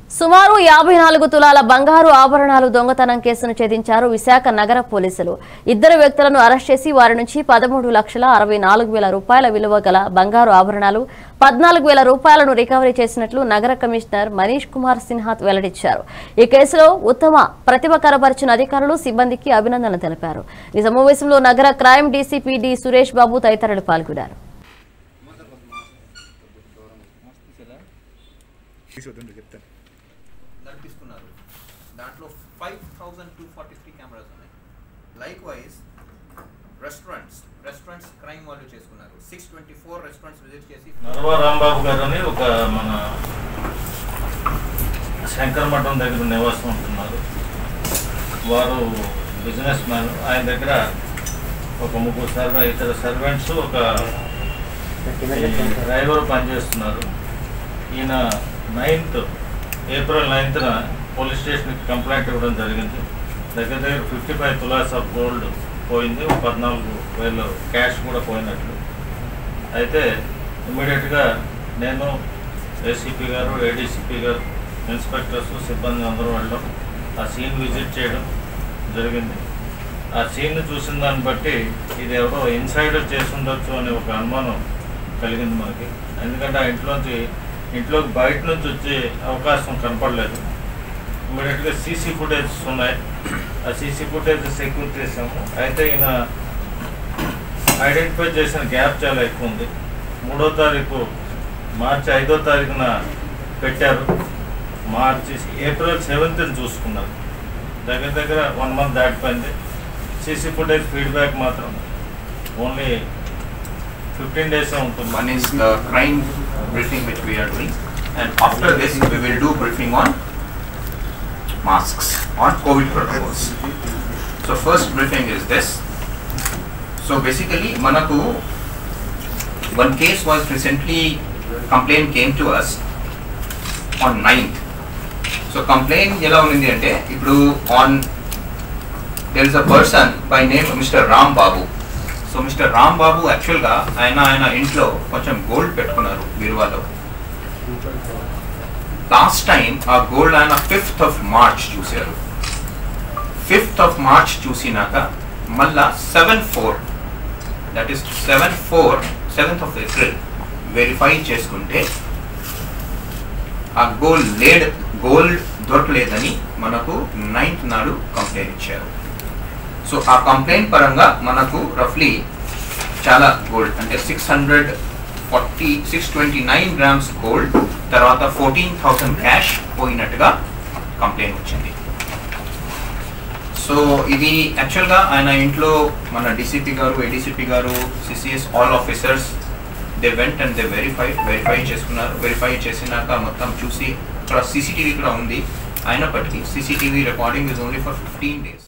సుమారు 54 తులాల బంగారు ఆభరణాలు దొంగతనం కేసును ఛేదించారు విశాఖ నగర పోలీసులు. ఇద్దరు వ్యక్తులను అరెస్ట్ చేసి వారి నుంచి 13,64,000 రూపాయల విలువ గల బంగారు ఆభరణాలు, 14,000 రూపాయలను రికవరీ చేసినట్లు నగర కమిషనర్ మనీష్ కుమార్ సిన్హా వెల్లడించారు. ఈ కేసులో ఉత్తమ ప్రతిభ కనబరిచిన అధికారులు, సిబ్బందికి అభినందనలు తెలిపారు. ఈ సమావేశంలో నగర crime DCP D Suresh Babu తదితరులు పాల్గొన్నారు. నడిపిస్తున్నారు. దాంట్లో 5243 కెమెరాస్ ఉన్నాయి. లైక్ వైజ్ రెస్టారెంట్స్ క్రైమ్ వాళ్ళు చేసుకున్నారు. 624 రెస్టారెంట్స్ విజిట్ చేసి నరవ రాంబాబు గారు అని ఒక మన శంకర్ మఠం దగ్గర నివాసం ఉంటున్నారు. వారు బిజినెస్ మ్యాన్. ఆయన దగ్గర ఒక 3 ఇతర సర్వెంట్స్, ఒక డ్రైవర్ పనిచేస్తున్నారు. ఈయన ఏప్రిల్ 9న పోలీస్ స్టేషన్కి కంప్లైంట్ ఇవ్వడం జరిగింది. దగ్గర 55 తులాస్ ఆఫ్ గోల్డ్ పోయింది, 14,000 క్యాష్ కూడా పోయినట్లు. అయితే ఇమ్మీడియట్గా నేను, ఏసీపీ గారు, ఏడీసీపీ గారు, ఇన్స్పెక్టర్స్, సిబ్బంది అందరూ వెళ్ళడం, ఆ సీన్ విజిట్ చేయడం జరిగింది. ఆ సీన్ చూసిన దాన్ని బట్టి ఇది ఎవరో ఇన్సైడర్ చేసి ఉండొచ్చు అనే ఒక అనుమానం కలిగింది మనకి. ఎందుకంటే ఆ ఇంట్లోకి బయట నుంచి వచ్చే అవకాశం కనపడలేదు. ఇమ్మీడియట్గా సీసీ ఫుటేజ్ ఉన్నాయి. ఆ సీసీ ఫుటేజ్ సెక్యూర్ చేసాము. అయితే ఈయన ఐడెంటిఫై చేసిన గ్యాప్ చాలా ఎక్కువ ఉంది. 3వ తారీఖు మార్చి 5వ తారీఖున పెట్టారు. ఏప్రిల్ 7th చూసుకున్నారు. దగ్గర 1 month దాటిపోయింది. సీసీ ఫుటేజ్ ఫీడ్బ్యాక్ మాత్రం ఓన్లీ 15 days ఉంటుంది. one is the crime briefing which we are doing, and after this we will do briefing on masks, on COVID protocols. So first briefing is this. So basically manaku one case was recently, complaint came to us on 9th. So complaint ela undi ante ippudu on there is a person by name Mr. Ram Babu. So mister Ram Babu యాక్చువల్గా ఆయన ఇంట్లో కొంచెం gold పెట్టుకున్నారు బీరువాలో. Last time ఆ gold ఆయన 5th of March చూశారు. 5th of March చూసినాక మళ్ళా 7/4 that is 7th of April verify చేసుకుంటే ఆ గోల్డ్ దొరకలేదని మనకు 9th నాడు కంప్లైంట్ ఇచ్చారు. సో ఆ కంప్లైంట్ పరంగా మనకు రఫ్లీ చాలా గోల్డ్ అంటే 629 grams గోల్డ్, తర్వాత 14,000 క్యాష్ పోయినట్టుగా కంప్లైంట్ వచ్చింది. సో ఇది యాక్చువల్గా ఆయన ఇంట్లో మన డీసీపీ గారు, ఏడీసీపీ గారు, CCS all officers they went and they verify చేసుకున్నారు. వెరిఫై చేసినాక మొత్తం చూసి ఇక్కడ సీసీటీవీ కూడా ఉంది. అయినప్పటికీ CCTV recording is only for 15 days.